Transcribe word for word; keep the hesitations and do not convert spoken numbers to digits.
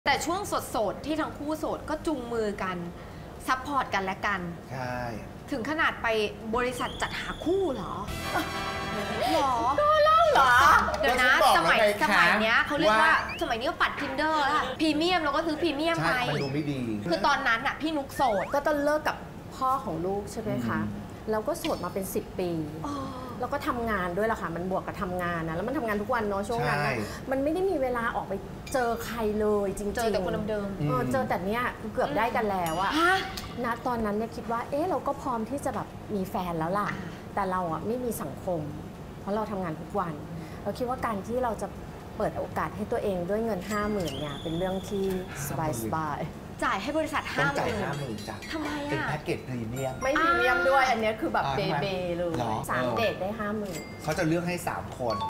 แต่ช่วงโสดๆที่ทั้งคู่โสดก็จุงมือกันซัพพอร์ตกันและกันใช่ถึงขนาดไปบริษัทจัดหาคู่เหรอหรอก็เล่าเหรอเดี๋ยวนะสมัยสมัยเนี้ยเขาเรียกว่าสมัยนี้ก็ปัด Tinder แล้วค่ะพรีเมียมเราก็ซื้อพรีเมียมไปมันดูไม่ดีคือตอนนั้นอ่ะพี่นุกโสดก็ต้องเลิกกับพ่อของลูกใช่ไหมคะแล้วก็โสดมาเป็นสิบปีแล้วก็ทำงานด้วยล่ะค่ะมันบวกกับทำงานนะแล้วมันทำงานทุกวันเนาะช่วงนั้นมันไม่ได้มีเวลาออกไปเจอใครเลยจริงๆเจอแต่คนเดิมเจอแต่เนี้ยเกือบได้กันแล้วอะณตอนนั้นเนี่ยคิดว่าเอ๊ะเราก็พร้อมที่จะแบบมีแฟนแล้วล่ะแต่เราอะไม่มีสังคมเพราะเราทำงานทุกวันเราคิดว่าการที่เราจะเปิดโอกาสให้ตัวเองด้วยเงินห้าหมื่นเนี่ยเป็นเรื่องที่สบายจ่ายให้บริษัทห้าหมื่นห้าหมื่นจ้ะทำไมอ่ะเป็นแพ็กเกจพรีเมียมไม่พรีเมียมด้วยอันนี้คือแบบเบเบเลยสามเดทได้ห้าหมื่นเขาจะเลือกให้สามคน